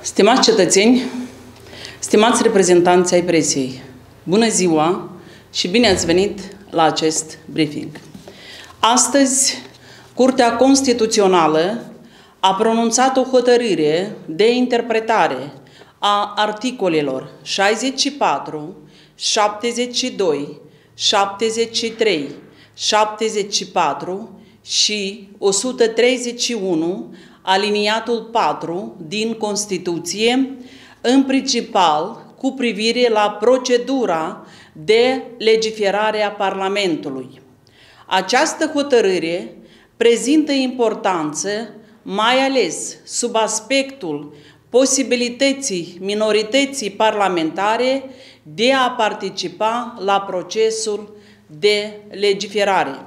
Stimați cetățeni, stimați reprezentanți ai presiei, bună ziua și bine ați venit la acest briefing. Astăzi, Curtea Constituțională a pronunțat o hotărâre de interpretare a articolelor 64, 72, 73, 74 și 131, aliniatul 4 din Constituție, în principal cu privire la procedura de legiferare a Parlamentului. Această hotărâre prezintă importanță mai ales sub aspectul posibilității minorității parlamentare de a participa la procesul de legiferare.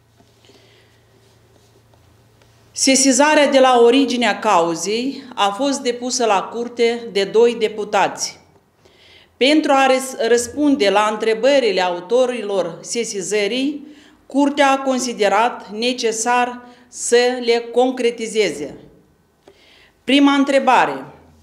Sesizarea de la originea cauzei a fost depusă la curte de 2 deputați. Pentru a răspunde la întrebările autorilor sesizării, Curtea a considerat necesar să le concretizeze. Prima întrebare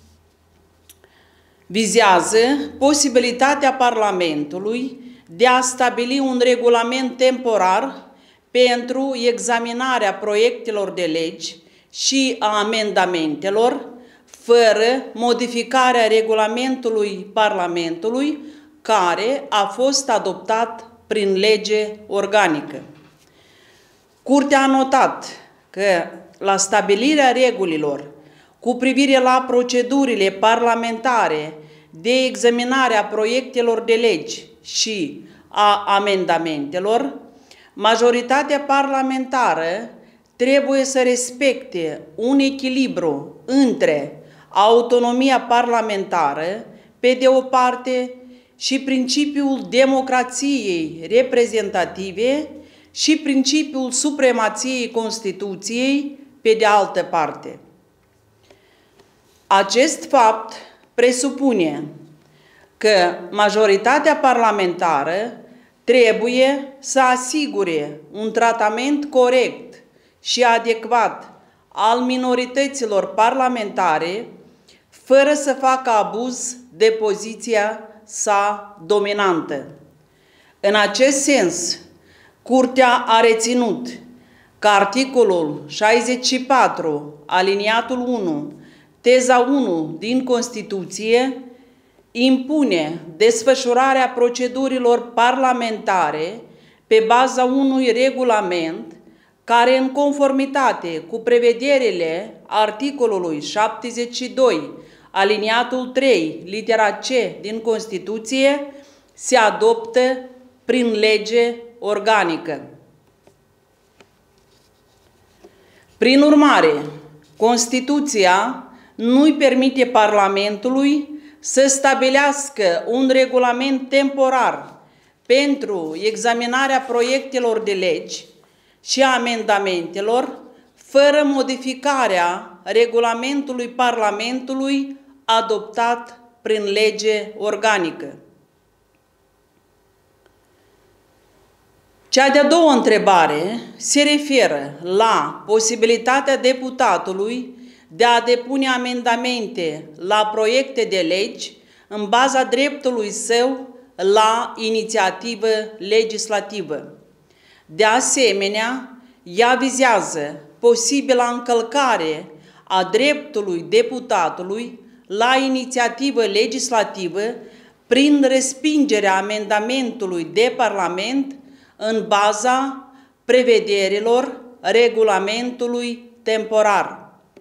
vizează posibilitatea Parlamentului de a stabili un regulament temporar pentru examinarea proiectelor de legi și a amendamentelor, fără modificarea regulamentului Parlamentului, care a fost adoptat prin lege organică. Curtea a notat că la stabilirea regulilor cu privire la procedurile parlamentare de examinare a proiectelor de legi și a amendamentelor, majoritatea parlamentară trebuie să respecte un echilibru între autonomia parlamentară, pe de o parte, și principiul democrației reprezentative și principiul supremației Constituției, pe de altă parte. Acest fapt presupune că majoritatea parlamentară trebuie să asigure un tratament corect și adecvat al minorităților parlamentare, fără să facă abuz de poziția sa dominantă. În acest sens, Curtea a reținut că articolul 64, aliniatul 1, teza 1 din Constituție, impune desfășurarea procedurilor parlamentare pe baza unui regulament care, în conformitate cu prevederile articolului 72, aliniatul 3, litera C din Constituție, se adoptă prin lege organică. Prin urmare, Constituția nu-i permite Parlamentului să stabilească un regulament temporar pentru examinarea proiectelor de legi și a amendamentelor, fără modificarea regulamentului Parlamentului adoptat prin lege organică. Cea de-a doua întrebare se referă la posibilitatea deputatului de a depune amendamente la proiecte de legi în baza dreptului său la inițiativă legislativă. De asemenea, ea vizează posibila încălcare a dreptului deputatului la inițiativă legislativă prin respingerea amendamentului de Parlament în baza prevederilor regulamentului temporar.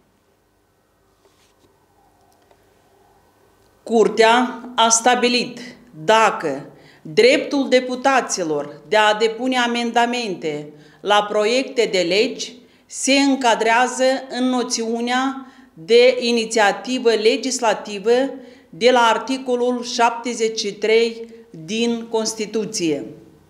Curtea a stabilit dacă dreptul deputaților de a depune amendamente la proiecte de legi se încadrează în noțiunea de inițiativă legislativă de la articolul 73 din Constituție.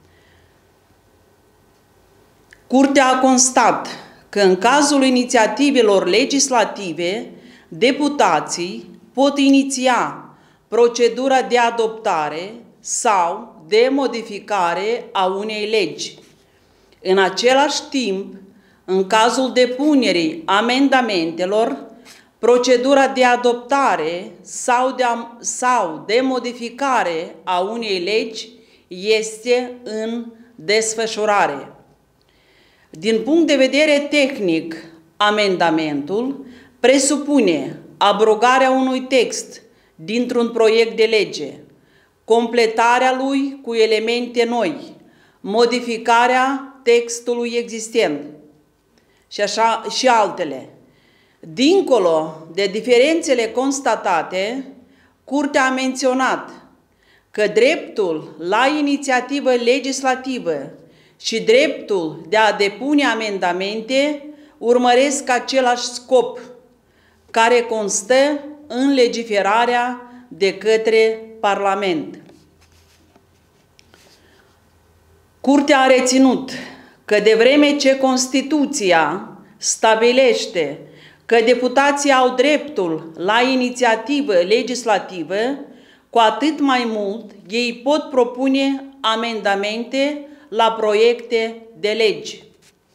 Curtea a constat că în cazul inițiativelor legislative, deputații pot iniția procedura de adoptare sau de modificare a unei legi. În același timp, în cazul depunerii amendamentelor, procedura de adoptare sau de modificare a unei legi este în desfășurare. Din punct de vedere tehnic, amendamentul presupune abrogarea unui text dintr-un proiect de lege, completarea lui cu elemente noi, modificarea textului existent și altele. Dincolo de diferențele constatate, Curtea a menționat că dreptul la inițiativă legislativă și dreptul de a depune amendamente urmăresc același scop, care constă în legiferarea de către Parlament. Curtea a reținut că de vreme ce Constituția stabilește că deputații au dreptul la inițiativă legislativă, cu atât mai mult ei pot propune amendamente la proiecte de legi.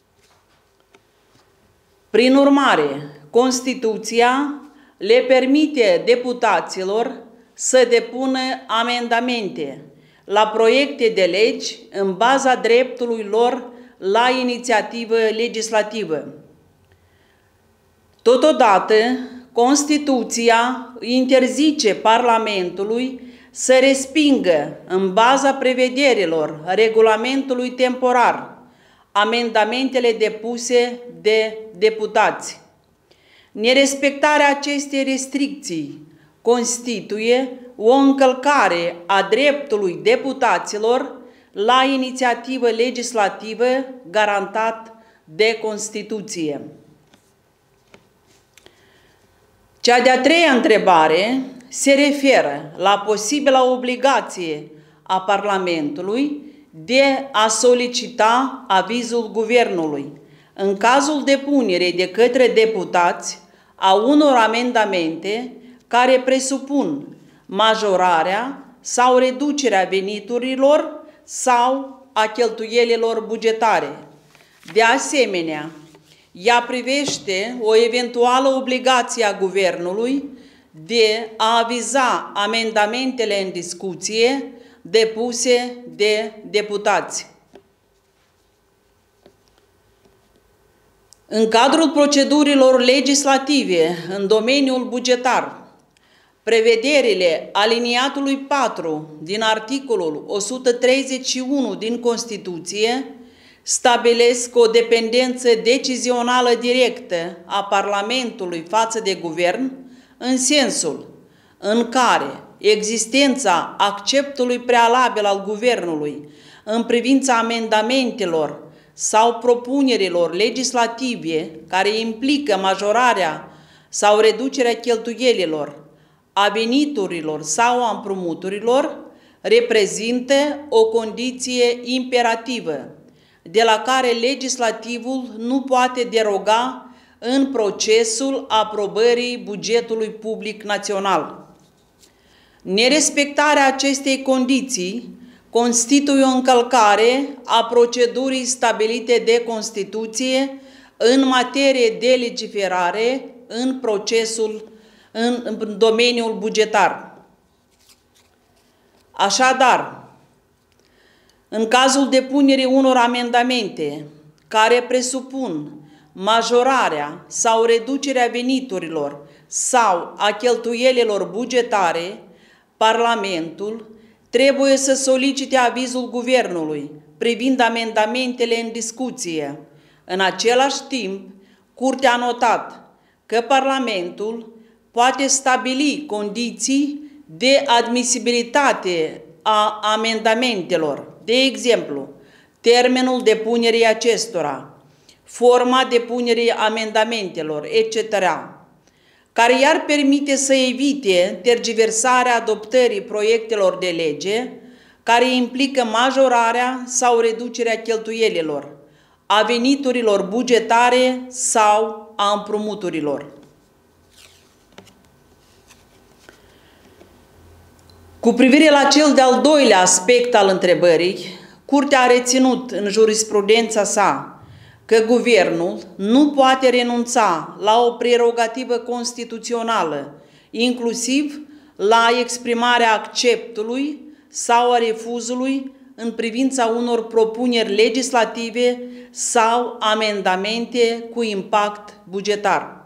Prin urmare, Constituția le permite deputaților să depună amendamente la proiecte de legi în baza dreptului lor la inițiativă legislativă. Totodată, Constituția interzice Parlamentului să respingă, în baza prevederilor regulamentului temporar, amendamentele depuse de deputați. Nerespectarea acestei restricții constituie o încălcare a dreptului deputaților la inițiativă legislativă garantat de Constituție. Cea de-a treia întrebare se referă la posibila obligație a Parlamentului de a solicita avizul Guvernului în cazul depunerii de către deputați a unor amendamente care presupun majorarea sau reducerea veniturilor sau a cheltuielilor bugetare. De asemenea, ea privește o eventuală obligație a Guvernului de a aviza amendamentele în discuție depuse de deputați. În cadrul procedurilor legislative în domeniul bugetar, prevederile aliniatului 4 din articolul 131 din Constituție stabilesc o dependență decizională directă a Parlamentului față de Guvern, în sensul în care existența acceptului prealabil al Guvernului în privința amendamentelor sau propunerilor legislative care implică majorarea sau reducerea cheltuielilor, a veniturilor sau a împrumuturilor, reprezintă o condiție imperativă, de la care legislativul nu poate deroga în procesul aprobării bugetului public național. Nerespectarea acestei condiții constituie o încălcare a procedurii stabilite de Constituție în materie de legiferare în domeniul bugetar. Așadar, în cazul depunerii unor amendamente care presupun majorarea sau reducerea veniturilor sau a cheltuielilor bugetare, Parlamentul trebuie să solicite avizul Guvernului privind amendamentele în discuție. În același timp, Curtea a notat că Parlamentul poate stabili condiții de admisibilitate a amendamentelor, de exemplu, termenul depunerii acestora, forma depunerii amendamentelor, etc., care i-ar permite să evite tergiversarea adoptării proiectelor de lege care implică majorarea sau reducerea cheltuielilor, a veniturilor bugetare sau a împrumuturilor. Cu privire la cel de-al doilea aspect al întrebării, Curtea a reținut în jurisprudența sa că guvernul nu poate renunța la o prerogativă constituțională, inclusiv la exprimarea acceptului sau a refuzului în privința unor propuneri legislative sau amendamente cu impact bugetar.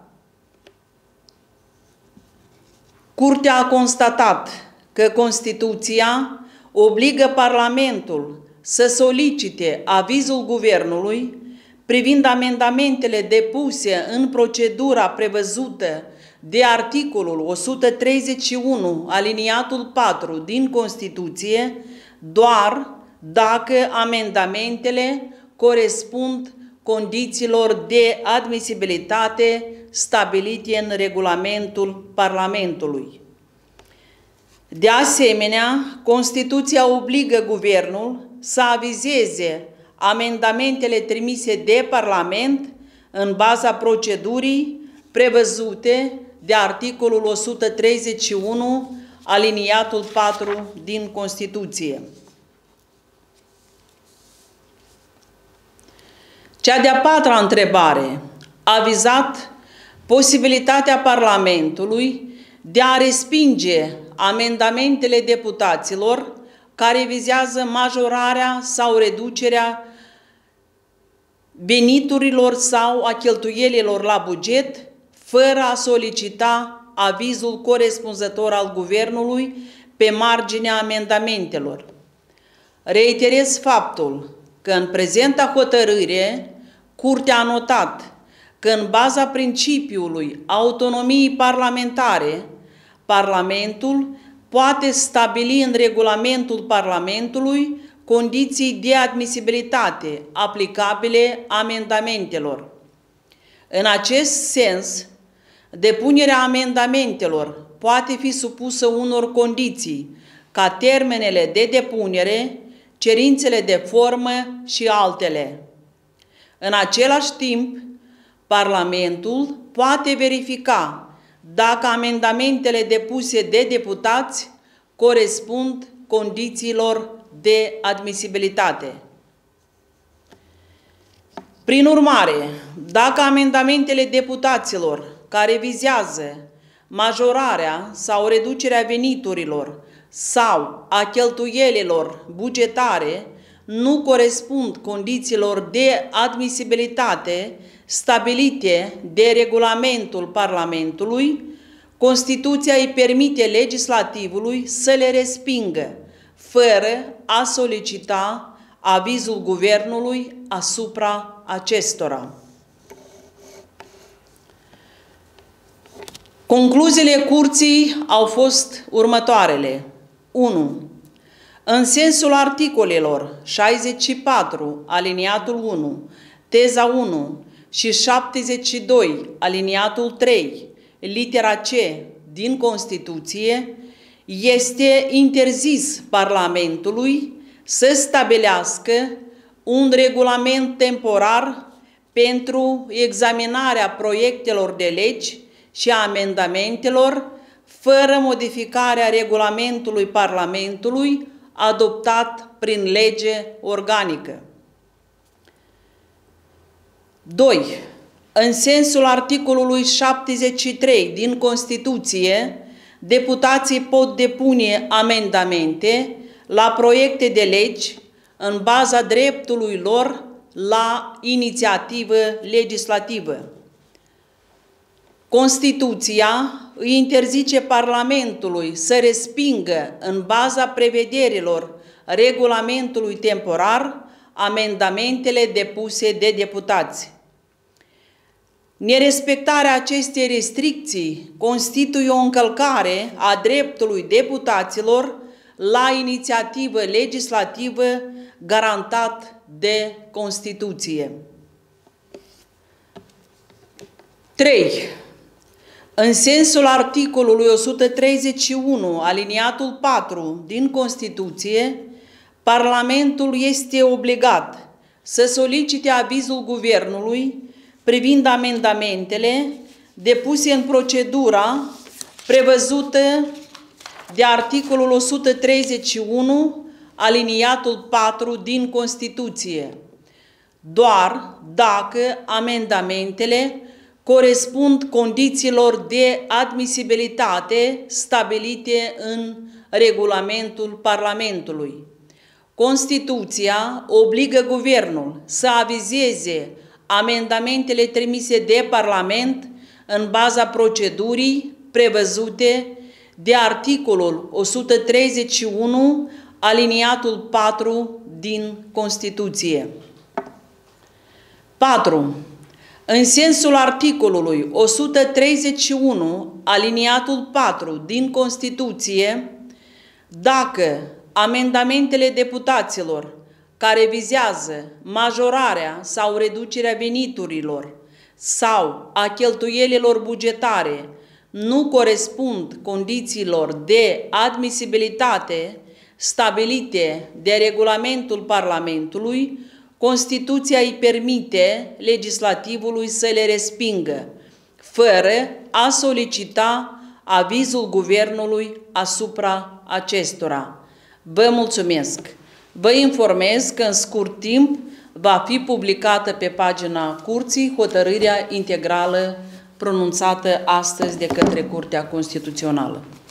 Curtea a constatat că Constituția obligă Parlamentul să solicite avizul Guvernului privind amendamentele depuse în procedura prevăzută de articolul 131 aliniatul 4 din Constituție doar dacă amendamentele corespund condițiilor de admisibilitate stabilite în regulamentul Parlamentului. De asemenea, Constituția obligă Guvernul să avizeze amendamentele trimise de Parlament în baza procedurii prevăzute de articolul 131 aliniatul 4 din Constituție. Cea de-a patra întrebare a vizat posibilitatea Parlamentului de a respinge amendamentele deputaților care vizează majorarea sau reducerea veniturilor sau a cheltuielilor la buget, fără a solicita avizul corespunzător al Guvernului pe marginea amendamentelor. Reiterez faptul că în prezenta hotărâre, Curtea a notat că în baza principiului autonomiei parlamentare, Parlamentul poate stabili în regulamentul Parlamentului condiții de admisibilitate aplicabile amendamentelor. În acest sens, depunerea amendamentelor poate fi supusă unor condiții, ca termenele de depunere, cerințele de formă și altele. În același timp, Parlamentul poate verifica dacă amendamentele depuse de deputați corespund condițiilor de admisibilitate. Prin urmare, dacă amendamentele deputaților care vizează majorarea sau reducerea veniturilor sau a cheltuielilor bugetare nu corespund condițiilor de admisibilitate stabilite de regulamentul Parlamentului, Constituția îi permite legislativului să le respingă, fără a solicita avizul Guvernului asupra acestora. Concluziile Curții au fost următoarele. 1. În sensul articolelor 64, aliniatul 1, teza 1 și 72, aliniatul 3, litera C din Constituție, este interzis Parlamentului să stabilească un regulament temporar pentru examinarea proiectelor de legi și a amendamentelor fără modificarea regulamentului Parlamentului adoptat prin lege organică. 2. În sensul articolului 73 din Constituție, deputații pot depune amendamente la proiecte de legi în baza dreptului lor la inițiativă legislativă. Constituția îi interzice Parlamentului să respingă în baza prevederilor regulamentului temporar amendamentele depuse de deputați. Nerespectarea acestei restricții constituie o încălcare a dreptului deputaților la inițiativă legislativă garantat de Constituție. 3. În sensul articolului 131, aliniatul 4 din Constituție, Parlamentul este obligat să solicite avizul Guvernului privind amendamentele depuse în procedura prevăzută de articolul 131, aliniatul 4 din Constituție. doar dacă amendamentele corespund condițiilor de admisibilitate stabilite în regulamentul Parlamentului. Constituția obligă Guvernul să avizeze amendamentele trimise de Parlament în baza procedurii prevăzute de articolul 131, aliniatul 4 din Constituție. 4. În sensul articolului 131, aliniatul 4 din Constituție, dacă amendamentele deputaților care vizează majorarea sau reducerea veniturilor sau a cheltuielilor bugetare nu corespund condițiilor de admisibilitate stabilite de regulamentul Parlamentului, Constituția îi permite legislativului să le respingă, fără a solicita avizul Guvernului asupra acestora. Vă mulțumesc! Vă informez că în scurt timp va fi publicată pe pagina Curții hotărârea integrală pronunțată astăzi de către Curtea Constituțională.